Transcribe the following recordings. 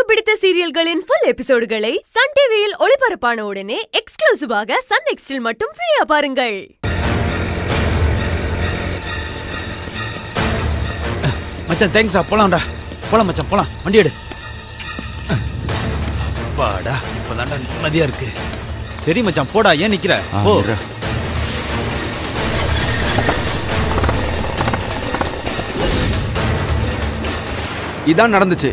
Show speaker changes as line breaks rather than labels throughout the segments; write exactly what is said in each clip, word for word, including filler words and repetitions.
பிடித்த சீரியல்களின் full எபிசோடுகளை Sun டிவியில் ஒளிபரப்பான உடனே எக்ஸ்க்ளூசிவாக சன் நெக்ஸ்டில் மட்டும் ஃப்ரீயா பாருங்கள்.
மச்சான் தேங்க்ஸ்டா, போலாம்டா. போலாம் மச்சான், போலாம். வண்டி எடு. அப்பாடா, இப்பதான்டா நிம்மதியா இருக்கு. சரி மச்சான், போடா. ஏன் நிக்கிற? போ.
இதான் நடந்துச்சு.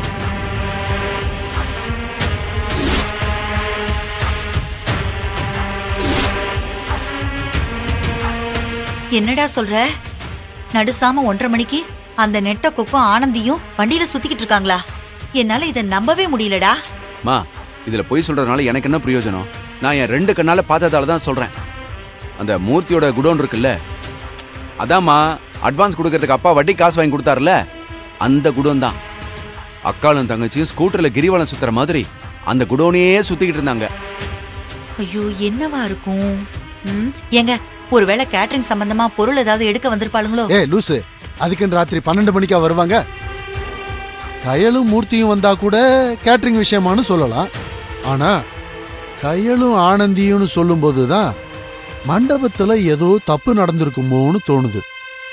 என்னடா சொல்ற? நடுசாம ஒன்றரை மணிக்கு அந்த நெட்ட கொக்கும் ஆனந்தியும் வண்டியில சுத்திக்கிட்டு இருக்காங்களா? என்னால இதை நம்பவே முடியலடா.
மா, இதுல பொய் சொல்றதுனால எனக்கு என்ன பிரயோஜனம்? நான் என் ரெண்டு கண்ணால பார்த்ததால தான் சொல்றேன். அந்த மூர்த்தியோட குடோன் இருக்குல்ல, அதாம்மா அட்வான்ஸ் கொடுக்கறதுக்கு அப்பா வட்டி காசு வாங்கி கொடுத்தாருல, அந்த குடோன் தான். அக்காலும் தங்கச்சியும் ஸ்கூட்டர்ல கிரிவலம் சுத்துற மாதிரி அந்த குடோனையே சுத்திக்கிட்டு இருந்தாங்க.
ஐயோ, என்னவா இருக்கும்? ஏங்க, ஒருவேளை கேட்டரிங் சம்பந்தமா பொருள் ஏதாவது எடுக்க வந்திருப்பாளுங்களோ?
ஏ லூசு, அதுக்குன்னு ராத்திரி பன்னெண்டு மணிக்கா வருவாங்க? கயலும் மூர்த்தியும் வந்தா கூட கேட்டரிங் விஷயமானு சொல்லலாம். ஆனா கயலும் ஆனந்தியும் சொல்லும் போதுதான் மண்டபத்துல ஏதோ தப்பு நடந்திருக்குமோன்னு தோணுது.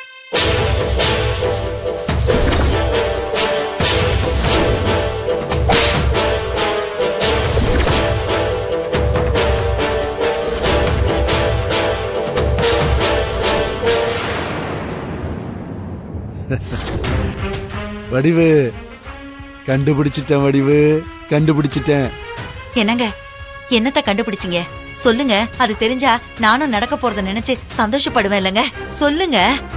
வடிவு, கண்டுபிடிச்சிட்டேன். வடிவு, கண்டுபிடிச்சிட்டேன்.
என்னங்க, என்னத்த கண்டுபிடிச்சிங்க? சொல்லுங்க. அது தெரிஞ்சா நானும் நடக்க போறத நினைச்சு சந்தோஷப்படுவேன் இல்லங்க. சொல்லுங்க.